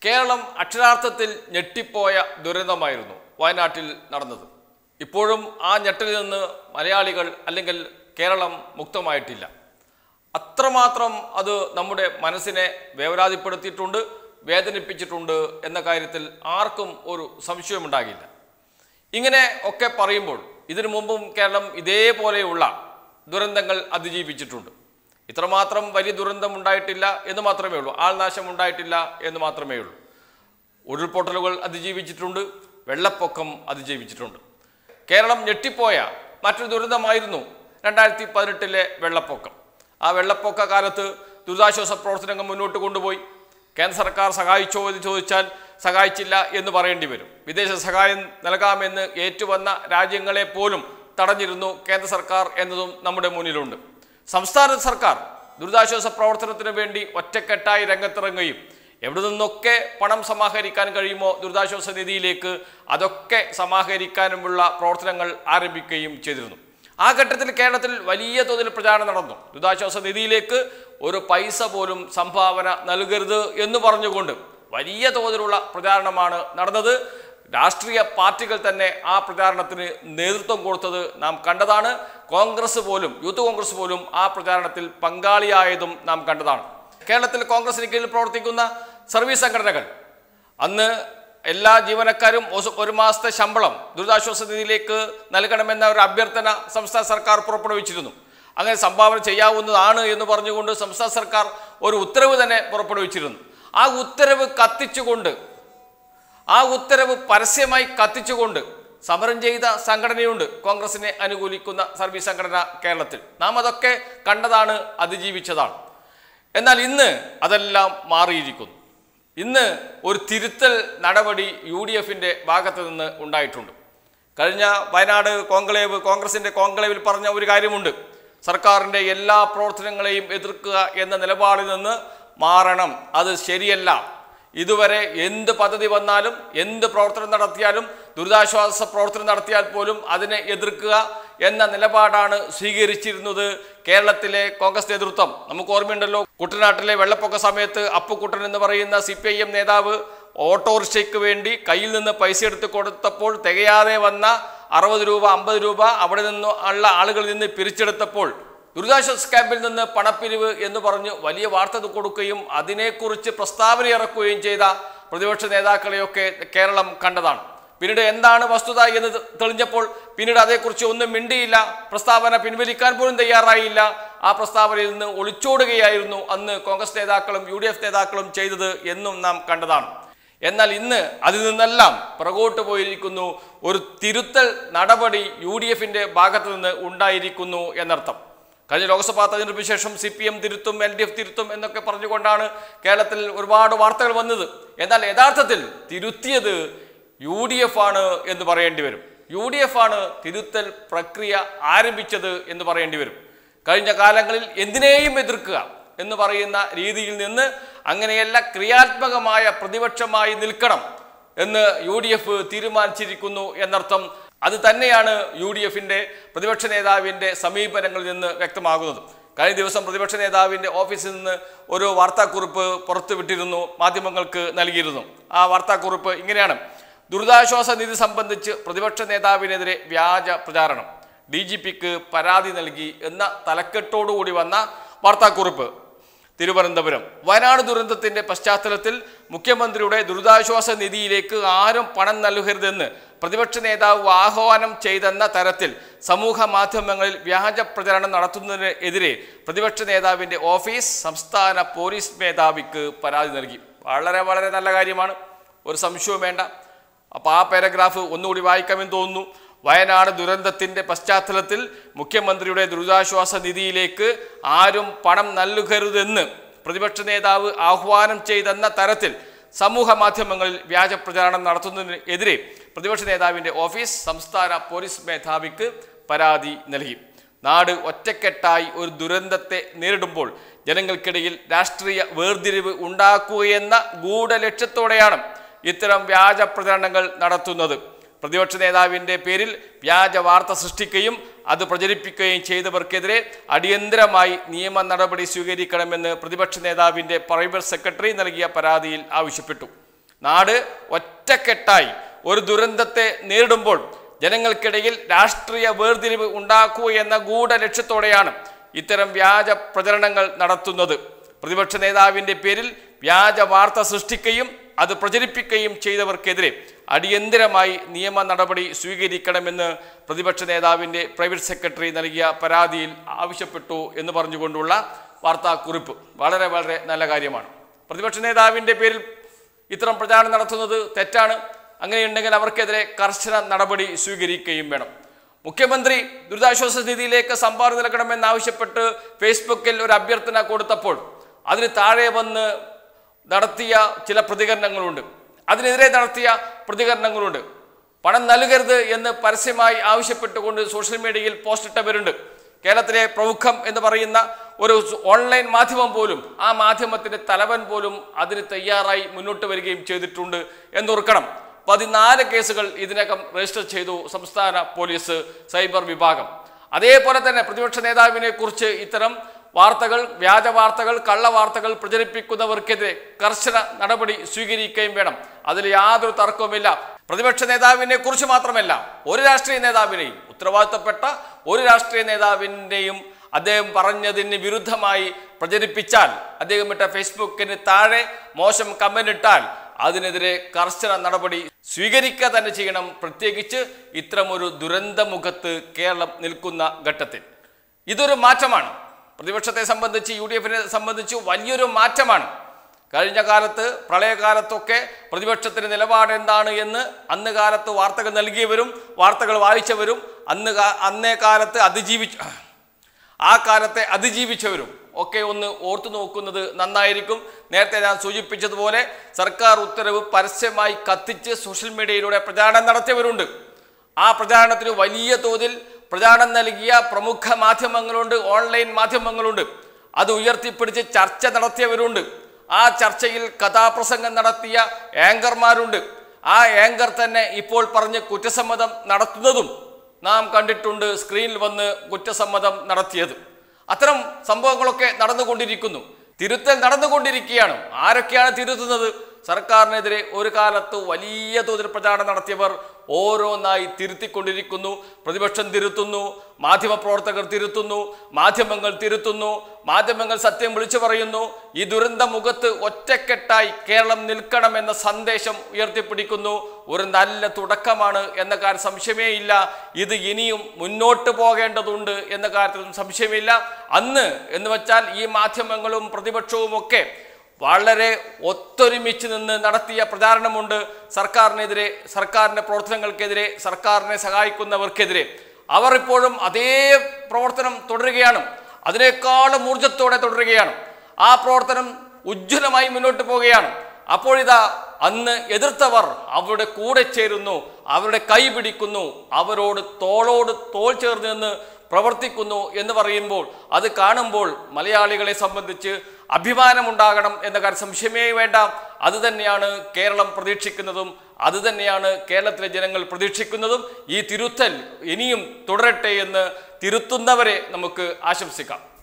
കേരളം അക്ഷരാർത്ഥത്തിൽ ഞെട്ടിപ്പോയ ദുരന്തമായിരുന്നു വയനാട്ടിൽ നടന്നത്. ഇപ്പോഴും ആ ഞെട്ടലിൽ നിന്ന് മലയാളികൾ അല്ലെങ്കിൽ കേരളം മുക്തമായിട്ടില്ല. അത്രമാത്രം അത് നമ്മുടെ മനസ്സിനെ വേവലാതിപ്പെടുത്തിയിട്ടുണ്ട്, വേദനിപ്പിച്ചിട്ടുണ്ട് എന്ന കാര്യത്തിൽ ആർക്കും ഒരു സംശയമുണ്ടാകില്ല. ഇങ്ങനെ ഒക്കെ പറയുമ്പോൾ ഇതിനു മുമ്പും കേരളം ഇതേപോലെയുള്ള ദുരന്തങ്ങൾ അതിജീവിച്ചിട്ടുണ്ട്. ഇത്രമാത്രം വലിയ ദുരന്തം ഉണ്ടായിട്ടില്ല എന്ന് മാത്രമേ ഉള്ളൂ, ആൾനാശം ഉണ്ടായിട്ടില്ല എന്ന് മാത്രമേ ഉള്ളൂ. ഉരുൾപൊട്ടലുകൾ അതിജീവിച്ചിട്ടുണ്ട്, വെള്ളപ്പൊക്കം അതിജീവിച്ചിട്ടുണ്ട്. കേരളം ഞെട്ടിപ്പോയ മറ്റൊരു ദുരന്തമായിരുന്നു 2018 വെള്ളപ്പൊക്കം. ആ വെള്ളപ്പൊക്ക കാലത്ത് ദുരിതാശ്വാസ പ്രവർത്തനങ്ങൾ മുന്നോട്ട് കൊണ്ടുപോയി. കേന്ദ്ര സർക്കാർ സഹായിച്ചോ എന്ന് ചോദിച്ചാൽ സഹായിച്ചില്ല എന്ന് പറയേണ്ടി വരും. വിദേശ സഹായം നൽകാമെന്ന് ഏറ്റുവന്ന രാജ്യങ്ങളെ പോലും തടഞ്ഞിരുന്നു കേന്ദ്ര സർക്കാർ എന്നതും നമ്മുടെ മുന്നിലുണ്ട്. സംസ്ഥാന സർക്കാർ ദുരിതാശ്വാസ പ്രവർത്തനത്തിന് വേണ്ടി ഒറ്റക്കെട്ടായി രംഗത്തിറങ്ങുകയും എവിടെ നിന്നൊക്കെ പണം സമാഹരിക്കാൻ കഴിയുമോ ദുരിതാശ്വാസ നിധിയിലേക്ക് അതൊക്കെ സമാഹരിക്കാനുമുള്ള പ്രവർത്തനങ്ങൾ ആരംഭിക്കുകയും ചെയ്തിരുന്നു. ആ ഘട്ടത്തിൽ കേരളത്തിൽ വലിയ തോതിൽ പ്രചാരണം നടന്നു. ദുരിതാശ്വാസ നിധിയിലേക്ക് ഒരു പൈസ പോലും സംഭാവന നൽകരുത് എന്ന് പറഞ്ഞുകൊണ്ട് വലിയ തോതിലുള്ള പ്രചാരണമാണ് നടന്നത്. രാഷ്ട്രീയ പാർട്ടികൾ തന്നെ ആ പ്രചാരണത്തിന് നേതൃത്വം കൊടുത്തത് നാം കണ്ടതാണ്. കോൺഗ്രസ് പോലും, യൂത്ത് കോൺഗ്രസ് പോലും ആ പ്രചാരണത്തിൽ പങ്കാളിയായതും നാം കണ്ടതാണ്. കേരളത്തിൽ കോൺഗ്രസിന് കീഴിൽ പ്രവർത്തിക്കുന്ന സർവീസ് സംഘടനകൾ അന്ന് എല്ലാ ജീവനക്കാരും ഒരു മാസത്തെ ശമ്പളം ദുരിതാശ്വാസ നിധിയിലേക്ക് നൽകണമെന്ന ഒരു അഭ്യർത്ഥന സംസ്ഥാന സർക്കാർ പുറപ്പെടുവിച്ചിരുന്നു. അങ്ങനെ സംഭാവന ചെയ്യാവുന്നതാണ് എന്ന് പറഞ്ഞുകൊണ്ട് സംസ്ഥാന സർക്കാർ ഒരു ഉത്തരവ് തന്നെ പുറപ്പെടുവിച്ചിരുന്നു. ആ ഉത്തരവ് പരസ്യമായി കത്തിച്ചുകൊണ്ട് സമരം ചെയ്ത സംഘടനയുണ്ട്, കോൺഗ്രസിനെ അനുകൂലിക്കുന്ന സർവീസ് സംഘടന കേരളത്തിൽ. നാം അതൊക്കെ കണ്ടതാണ്, അതിജീവിച്ചതാണ്. എന്നാൽ ഇന്ന് അതെല്ലാം മാറിയിരിക്കുന്നു. ഇന്ന് ഒരു തിരുത്തൽ നടപടി UDFന്റെ ഭാഗത്ത് നിന്ന് ഉണ്ടായിട്ടുണ്ട്. കഴിഞ്ഞ വയനാട് കോൺഗ്രസിന്റെ കോൺക്ലേവിൽ പറഞ്ഞ ഒരു കാര്യമുണ്ട്. സർക്കാരിൻ്റെ എല്ലാ പ്രവർത്തനങ്ങളെയും എതിർക്കുക എന്ന നിലപാടിൽ നിന്ന് മാറണം, അത് ശരിയല്ല. ഇതുവരെ എന്ത് പദ്ധതി വന്നാലും എന്ത് പ്രവർത്തനം നടത്തിയാലും ദുരിതാശ്വാസ പ്രവർത്തനം നടത്തിയാൽ പോലും അതിനെ എതിർക്കുക എന്ന നിലപാടാണ് സ്വീകരിച്ചിരുന്നത് കേരളത്തിലെ കോൺഗ്രസ് നേതൃത്വം. നമുക്ക് ഓർമ്മയുണ്ടല്ലോ, കുട്ടനാട്ടിലെ വെള്ളപ്പൊക്ക സമയത്ത് അപ്പുക്കുട്ടൻ എന്ന് പറയുന്ന CPIM നേതാവ് ഓട്ടോറിക്ഷയ്ക്ക് വേണ്ടി കയ്യിൽ നിന്ന് പൈസ എടുത്ത് കൊടുത്തപ്പോൾ തികയാതെ വന്ന 60 രൂപ 50 രൂപ അവിടെ നിന്ന് ഉള്ള ആളുകളിൽ നിന്ന് പിരിച്ചെടുത്തപ്പോൾ ദുരിതാശ്വാസ ക്യാമ്പിൽ നിന്ന് പണപ്പിരിവ് എന്ന് പറഞ്ഞ് വലിയ വാർത്ത കൊടുക്കുകയും അതിനെക്കുറിച്ച് പ്രസ്താവന ഇറക്കുകയും ചെയ്ത പ്രതിപക്ഷ നേതാക്കളെയൊക്കെ കേരളം കണ്ടതാണ്. പിന്നീട് എന്താണ് വസ്തുത എന്ന് തെളിഞ്ഞപ്പോൾ പിന്നീട് അതേക്കുറിച്ച് ഒന്നും മിണ്ടിയില്ല, പ്രസ്താവന പിൻവലിക്കാൻ പോലും തയ്യാറായില്ല. ആ പ്രസ്താവനയിൽ നിന്ന് ഒളിച്ചോടുകയായിരുന്നു അന്ന് കോൺഗ്രസ് നേതാക്കളും UDF നേതാക്കളും ചെയ്തത് എന്നും നാം കണ്ടതാണ്. എന്നാൽ ഇന്ന് അതിൽ നിന്നെല്ലാം പുറകോട്ട് പോയിരിക്കുന്നു. ഒരു തിരുത്തൽ നടപടി UDFന്റെ ഭാഗത്ത് നിന്ന് ഉണ്ടായിരിക്കുന്നു എന്നർത്ഥം. കഴിഞ്ഞ ലോക്സഭാ തെരഞ്ഞെടുപ്പിന് ശേഷം CPM തിരുത്തും, LDF തിരുത്തും എന്നൊക്കെ പറഞ്ഞുകൊണ്ടാണ് കേരളത്തിൽ ഒരുപാട് വാർത്തകൾ വന്നത്. എന്നാൽ യഥാർത്ഥത്തിൽ തിരുത്തിയത് UDF ആണ് എന്ന് പറയേണ്ടി വരും. UDF ആണ് തിരുത്തൽ പ്രക്രിയ ആരംഭിച്ചത് എന്ന് പറയേണ്ടി വരും. കഴിഞ്ഞ കാലങ്ങളിൽ എന്തിനേയും എതിർക്കുക എന്ന് പറയുന്ന രീതിയിൽ നിന്ന് അങ്ങനെയല്ല, ക്രിയാത്മകമായ പ്രതിപക്ഷമായി നിൽക്കണം എന്ന് UDF തീരുമാനിച്ചിരിക്കുന്നു എന്നർത്ഥം. അത് തന്നെയാണ് UDFന്റെ പ്രതിപക്ഷ നേതാവിൻ്റെ സമീപനങ്ങളിൽ നിന്ന് വ്യക്തമാകുന്നത്. കഴിഞ്ഞ ദിവസം പ്രതിപക്ഷ നേതാവിൻ്റെ ഓഫീസിൽ നിന്ന് ഒരു വാർത്താക്കുറിപ്പ് പുറത്തുവിട്ടിരുന്നു, മാധ്യമങ്ങൾക്ക് നൽകിയിരുന്നു. ആ വാർത്താക്കുറിപ്പ് ഇങ്ങനെയാണ്: ദുരിതാശ്വാസ നിധി സംബന്ധിച്ച് പ്രതിപക്ഷ നേതാവിനെതിരെ വ്യാജ പ്രചാരണം, DGPക്ക് പരാതി നൽകി എന്ന തലക്കെട്ടോടുകൂടി വന്ന വാർത്താക്കുറിപ്പ്. തിരുവനന്തപുരം വയനാട് ദുരന്തത്തിന്റെ പശ്ചാത്തലത്തിൽ മുഖ്യമന്ത്രിയുടെ ദുരിതാശ്വാസ നിധിയിലേക്ക് ആരും പണം നൽകരുതെന്ന് പ്രതിപക്ഷ നേതാവ് ആഹ്വാനം ചെയ്തെന്ന തരത്തിൽ സമൂഹ മാധ്യമങ്ങളിൽ വ്യാജ പ്രചരണം നടത്തുന്നതിനെതിരെ പ്രതിപക്ഷ നേതാവിൻ്റെ ഓഫീസ് സംസ്ഥാന പോലീസ് മേധാവിക്ക് പരാതി നൽകി. വളരെ വളരെ നല്ല കാര്യമാണ്, ഒരു സംശയവും വേണ്ട. അപ്പോൾ ആ പാരഗ്രാഫ് ഒന്നുകൂടി വായിക്കാമെന്ന് തോന്നുന്നു. വയനാട് ദുരന്തത്തിൻ്റെ പശ്ചാത്തലത്തിൽ മുഖ്യമന്ത്രിയുടെ ദുരിതാശ്വാസ നിധിയിലേക്ക് ആരും പണം നൽകരുതെന്ന് പ്രതിപക്ഷ നേതാവ് ആഹ്വാനം ചെയ്തെന്ന തരത്തിൽ സമൂഹ മാധ്യമങ്ങളിൽ വ്യാജ പ്രചാരണം നടത്തുന്നതിനെതിരെ പ്രതിപക്ഷ നേതാവിൻ്റെ ഓഫീസ് സംസ്ഥാന പോലീസ് മേധാവിക്ക് പരാതി നൽകി. നാട് ഒറ്റക്കെട്ടായി ഒരു ദുരന്തത്തെ നേരിടുമ്പോൾ ജനങ്ങൾക്കിടയിൽ രാഷ്ട്രീയ വേർതിരിവ് ഉണ്ടാക്കുകയെന്ന ഗൂഢലക്ഷ്യത്തോടെയാണ് ഇത്തരം വ്യാജ പ്രചരണങ്ങൾ നടത്തുന്നത്. പ്രതിപക്ഷ നേതാവിൻ്റെ പേരിൽ വ്യാജ വാർത്ത സൃഷ്ടിക്കുകയും അത് പ്രചരിപ്പിക്കുകയും ചെയ്തവർക്കെതിരെ അടിയന്തരമായി നിയമ നടപടി സ്വീകരിക്കണമെന്ന് പ്രതിപക്ഷ നേതാവിൻ്റെ പ്രൈവറ്റ് സെക്രട്ടറി നൽകിയ പരാതിയിൽ ആവശ്യപ്പെട്ടു. നാട് ഒറ്റക്കെട്ടായി ഒരു ദുരന്തത്തെ നേരിടുമ്പോൾ ജനങ്ങൾക്കിടയിൽ രാഷ്ട്രീയ വേർതിരിവ് ഉണ്ടാക്കുക എന്ന ഗൂഢ ലക്ഷ്യത്തോടെയാണ് ഇത്തരം വ്യാജ പ്രചരണങ്ങൾ നടത്തുന്നത്. പ്രതിപക്ഷ നേതാവിൻ്റെ പേരിൽ വ്യാജ വാർത്ത സൃഷ്ടിക്കുകയും അത് പ്രചരിപ്പിക്കുകയും ചെയ്തവർക്കെതിരെ അടിയന്തരമായി നിയമ നടപടി സ്വീകരിക്കണമെന്ന് പ്രതിപക്ഷ നേതാവിൻ്റെ പ്രൈവറ്റ് സെക്രട്ടറി നൽകിയ പരാതിയിൽ ആവശ്യപ്പെട്ടു എന്ന് പറഞ്ഞുകൊണ്ടുള്ള വാർത്താക്കുറിപ്പ് വളരെ വളരെ നല്ല കാര്യമാണ്. പ്രതിപക്ഷ നേതാവിൻ്റെ പേരിൽ ഇത്തരം പ്രചാരണം നടത്തുന്നത് തെറ്റാണ്. അങ്ങനെയുണ്ടെങ്കിൽ അവർക്കെതിരെ കർശന നടപടി സ്വീകരിക്കുകയും വേണം. മുഖ്യമന്ത്രി ദുരിതാശ്വാസ നിധിയിലേക്ക് സംഭാവന നൽകണമെന്നാവശ്യപ്പെട്ട് ഫേസ്ബുക്കിൽ ഒരു അഭ്യർത്ഥന കൊടുത്തപ്പോൾ അതിന് താഴെ വന്ന് നടത്തിയ ചില പ്രതികരണങ്ങളുണ്ട്, അതിനെതിരെ നടത്തിയ പ്രതികരണങ്ങളുണ്ട്. പണം നൽകരുത് എന്ന് പരസ്യമായി ആവശ്യപ്പെട്ടുകൊണ്ട് സോഷ്യൽ മീഡിയയിൽ പോസ്റ്റ് ഇട്ടവരുണ്ട്. കേരളത്തിലെ പ്രമുഖം എന്ന് പറയുന്ന ഒരു ഓൺലൈൻ മാധ്യമം പോലും, ആ മാധ്യമത്തിൻ്റെ തലവൻ പോലും അതിന് തയ്യാറായി മുന്നോട്ട് വരികയും ചെയ്തിട്ടുണ്ട് എന്നോർക്കണം. 14 കേസുകൾ ഇതിനകം രജിസ്റ്റർ ചെയ്തു സംസ്ഥാന പോലീസ് സൈബർ വിഭാഗം. അതേപോലെ തന്നെ പ്രതിപക്ഷ നേതാവിനെ കുറിച്ച് ഇത്തരം വാർത്തകൾ, വ്യാജ വാർത്തകൾ, കള്ളവാർത്തകൾ പ്രചരിപ്പിക്കുന്നവർക്കെതിരെ കർശന നടപടി സ്വീകരിക്കുകയും വേണം. അതിൽ യാതൊരു തർക്കവുമില്ല. പ്രതിപക്ഷ നേതാവിനെ കുറിച്ച് മാത്രമല്ല, ഒരു രാഷ്ട്രീയ നേതാവിനെയും, ഉത്തരവാദിത്തപ്പെട്ട ഒരു രാഷ്ട്രീയ നേതാവിൻ്റെയും അദ്ദേഹം പറഞ്ഞതിന് വിരുദ്ധമായി പ്രചരിപ്പിച്ചാൽ, അദ്ദേഹം ഇട്ട ഫേസ്ബുക്കിന് താഴെ മോശം കമന്റ് ഇട്ടാൽ അതിനെതിരെ കർശന നടപടി സ്വീകരിക്കുക തന്നെ ചെയ്യണം. പ്രത്യേകിച്ച് ഇത്തരമൊരു ദുരന്തമുഖത്ത് കേരളം നിൽക്കുന്ന ഘട്ടത്തിൽ ഇതൊരു മാറ്റമാണ്. പ്രതിപക്ഷത്തെ സംബന്ധിച്ച്, UDF സംബന്ധിച്ച് വലിയൊരു മാറ്റമാണ്. കഴിഞ്ഞ കാലത്ത് പ്രളയകാലത്തൊക്കെ പ്രതിപക്ഷത്തിന് നിലപാട് എന്താണ് എന്ന് അന്ന് കാലത്ത് വാർത്തകൾ നൽകിയവരും വാർത്തകൾ വായിച്ചവരും അന്നേ കാലത്തെ അതിജീവിച്ചവരും ഒക്കെ ഒന്ന് ഓർത്തു നോക്കുന്നത് നന്നായിരിക്കും. നേരത്തെ ഞാൻ സൂചിപ്പിച്ചതുപോലെ സർക്കാർ ഉത്തരവ് പരസ്യമായി കത്തിച്ച് സോഷ്യൽ മീഡിയയിലൂടെ പ്രചാരണം നടത്തിയവരുണ്ട്. ആ പ്രചാരണത്തിന് വലിയ തോതിൽ പ്രചാരണം നൽകിയ പ്രമുഖ മാധ്യമങ്ങളുണ്ട്, ഓൺലൈൻ മാധ്യമങ്ങളുണ്ട്. അത് ഉയർത്തിപ്പിടിച്ച് ചർച്ച നടത്തിയവരുണ്ട്. ആ ചർച്ചയിൽ കഥാപ്രസംഗം നടത്തിയ ആങ്കർമാരുണ്ട്. ആ ആങ്കർ തന്നെ ഇപ്പോൾ പറഞ്ഞ് കുറ്റസമ്മതം നടത്തുന്നതും നാം കണ്ടിട്ടുണ്ട്, സ്ക്രീനിൽ വന്ന് കുറ്റസമ്മതം നടത്തിയത്. അത്തരം സംഭവങ്ങളൊക്കെ നടന്നുകൊണ്ടിരിക്കുന്നു. തിരുത്തൽ നടന്നുകൊണ്ടിരിക്കുകയാണ്. ആരൊക്കെയാണ് തിരുത്തുന്നത്? സർക്കാരിനെതിരെ ഒരു കാലത്ത് വലിയ തോതിൽ പ്രചാരണം നടത്തിയവർ ഓരോന്നായി തിരുത്തിക്കൊണ്ടിരിക്കുന്നു. പ്രതിപക്ഷം തിരുത്തുന്നു, മാധ്യമപ്രവർത്തകർ തിരുത്തുന്നു, മാധ്യമങ്ങൾ തിരുത്തുന്നു, മാധ്യമങ്ങൾ സത്യം വിളിച്ചു പറയുന്നു. ഈ ദുരന്ത മുഖത്ത് ഒറ്റക്കെട്ടായി കേരളം നിൽക്കണമെന്ന സന്ദേശം ഉയർത്തിപ്പിടിക്കുന്നു. ഒരു നല്ല തുടക്കമാണ് എന്ന കാര്യം സംശയമേ ഇല്ല. ഇത് ഇനിയും മുന്നോട്ട് പോകേണ്ടതുണ്ട് എന്ന കാര്യത്തിലും സംശയമില്ല. അന്ന് എന്ന് വെച്ചാൽ ഈ മാധ്യമങ്ങളും പ്രതിപക്ഷവും ഒക്കെ വളരെ ഒത്തൊരുമിച്ച് നിന്ന് നടത്തിയ പ്രചാരണമുണ്ട്. സർക്കാരിനെതിരെ, സർക്കാരിൻ്റെ പ്രവർത്തനങ്ങൾക്കെതിരെ, സർക്കാരിനെ സഹായിക്കുന്നവർക്കെതിരെ. അവർ ഇപ്പോഴും അതേ പ്രവർത്തനം തുടരുകയാണ്, അതിനേക്കാളും ഊർജത്തോടെ തുടരുകയാണ്. ആ പ്രവർത്തനം ഉജ്ജ്വലമായി മുന്നോട്ട് പോവുകയാണ്. അപ്പോഴിതാ അന്ന് എതിർത്തവർ അവരുടെ കൂടെ ചേരുന്നു, അവരുടെ കൈ പിടിക്കുന്നു, അവരോട് തോളോട് തോൾ ചേർന്ന് നിന്ന് പ്രവർത്തിക്കുന്നു എന്ന് പറയുമ്പോൾ, അത് കാണുമ്പോൾ മലയാളികളെ സംബന്ധിച്ച് അഭിമാനമുണ്ടാകണം എന്ന കാര്യം സംശയമേ വേണ്ട. അതുതന്നെയാണ് കേരളം പ്രതീക്ഷിക്കുന്നതും, അതുതന്നെയാണ് കേരളത്തിലെ ജനങ്ങൾ പ്രതീക്ഷിക്കുന്നതും. ഈ തിരുത്തൽ ഇനിയും തുടരട്ടെ എന്ന് തിരുത്തുന്നവരെ നമുക്ക് ആശംസിക്കാം.